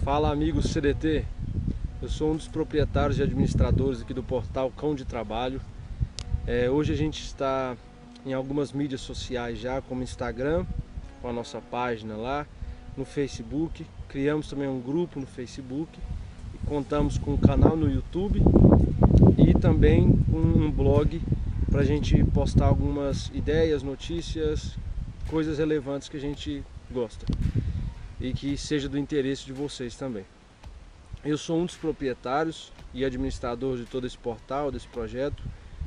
Fala amigos CDT, eu sou um dos proprietários e administradores aqui do portal Cão de Trabalho. Hoje a gente está em algumas mídias sociais já, como Instagram, com a nossa página lá, no Facebook. Criamos também um grupo no Facebook e contamos com um canal no YouTube e também um blog para a gente postar algumas ideias, notícias, coisas relevantes que a gente gosta e que seja do interesse de vocês também. Eu sou um dos proprietários e administradores de todo esse portal, desse projeto.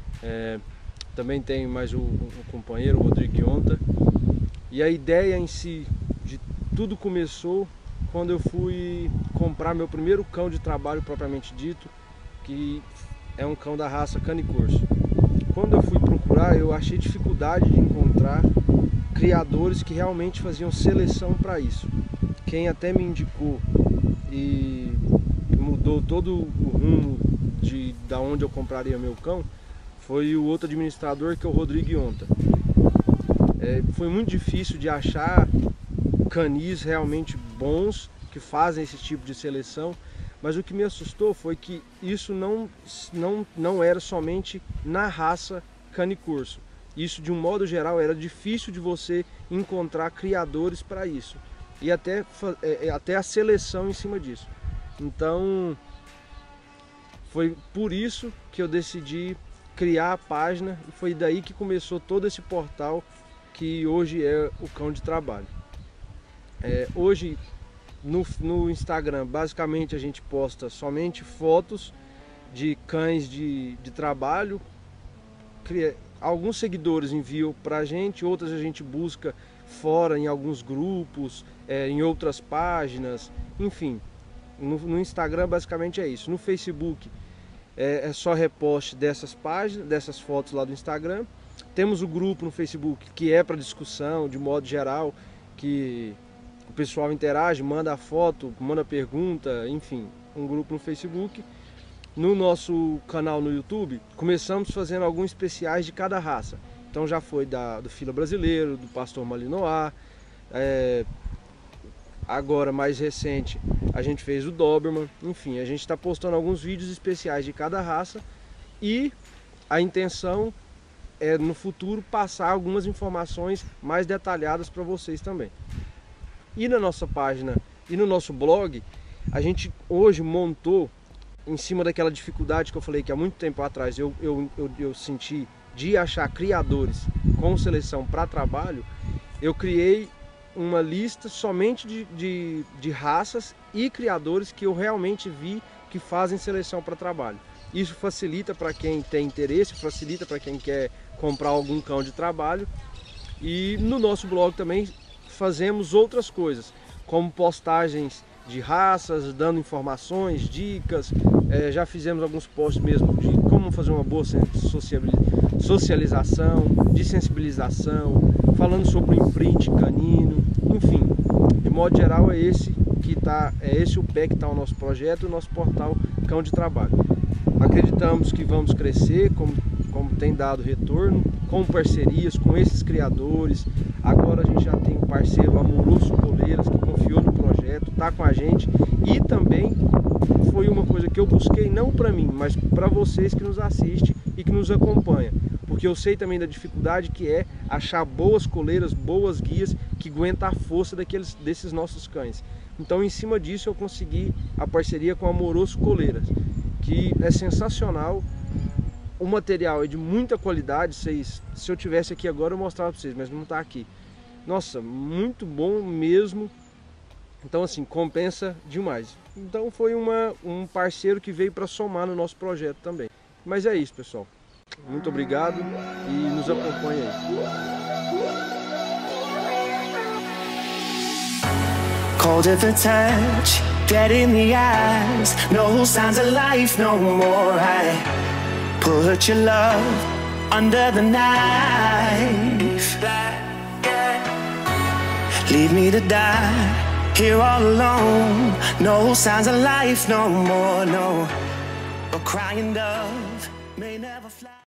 Também tenho mais o companheiro, o Rodrigo Ionta. E a ideia em si de tudo começou quando eu fui comprar meu primeiro cão de trabalho propriamente dito, que é um cão da raça Cane Corso. Quando eu fui procurar, eu achei dificuldade de encontrar criadores que realmente faziam seleção para isso. Quem até me indicou e mudou todo o rumo da onde eu compraria meu cão foi o outro administrador, que é o Rodrigo Ionta. Foi muito difícil de achar canis realmente bons que fazem esse tipo de seleção, mas o que me assustou foi que isso não era somente na raça Cane Corso. Isso, de um modo geral, era difícil de você encontrar criadores para isso e até a seleção em cima disso. Então foi por isso que eu decidi criar a página e foi daí que começou todo esse portal que hoje é o Cão de Trabalho. Hoje no Instagram basicamente a gente posta somente fotos de cães de trabalho. Alguns seguidores enviam para a gente, outras a gente busca fora em alguns grupos, em outras páginas, enfim. No Instagram basicamente é isso. No Facebook é só reposte dessas páginas, dessas fotos lá do Instagram. Temos o grupo no Facebook que é para discussão, de modo geral, que o pessoal interage, manda foto, manda pergunta, enfim, um grupo no Facebook. No nosso canal no YouTube, começamos fazendo alguns especiais de cada raça. Então já foi do Fila Brasileiro, do Pastor Malinois, agora mais recente a gente fez o Doberman. Enfim, a gente está postando alguns vídeos especiais de cada raça e a intenção é no futuro passar algumas informações mais detalhadas para vocês também. E na nossa página e no nosso blog, a gente hoje montou, em cima daquela dificuldade que eu falei que há muito tempo atrás eu senti de achar criadores com seleção para trabalho, eu criei uma lista somente de raças e criadores que eu realmente vi que fazem seleção para trabalho. Isso facilita para quem tem interesse, facilita para quem quer comprar algum cão de trabalho. E no nosso blog também fazemos outras coisas, como postagens de raças, dando informações, dicas. Já fizemos alguns posts mesmo de como fazer uma boa socialização, de sensibilização, falando sobre o imprint canino, enfim, de modo geral é esse o pé que está o nosso projeto, o nosso portal Cão de Trabalho. Acreditamos que vamos crescer, como tem dado retorno, com parcerias com esses criadores. Agora a gente já tem um parceiro, Amoroso Coleiras, que confiou no projeto, está com a gente, e também foi uma coisa que eu busquei não para mim, mas para vocês que nos assistem e que nos acompanham, porque eu sei também da dificuldade que é achar boas coleiras, boas guias que aguentam a força desses nossos cães. Então, em cima disso, eu consegui a parceria com Amoroso Coleiras, que é sensacional. O material é de muita qualidade. Se eu tivesse aqui agora eu mostrava para vocês, mas não está aqui. Nossa, muito bom mesmo. Então assim, compensa demais. Então foi um parceiro que veio para somar no nosso projeto também. Mas é isso, pessoal. Muito obrigado e nos acompanhe aí. Cold at the touch, dead in the eyes, no signs of life no more. I put your love under the knife. Leave me to die here all alone. No signs of life no more, no. A crying dove may never fly.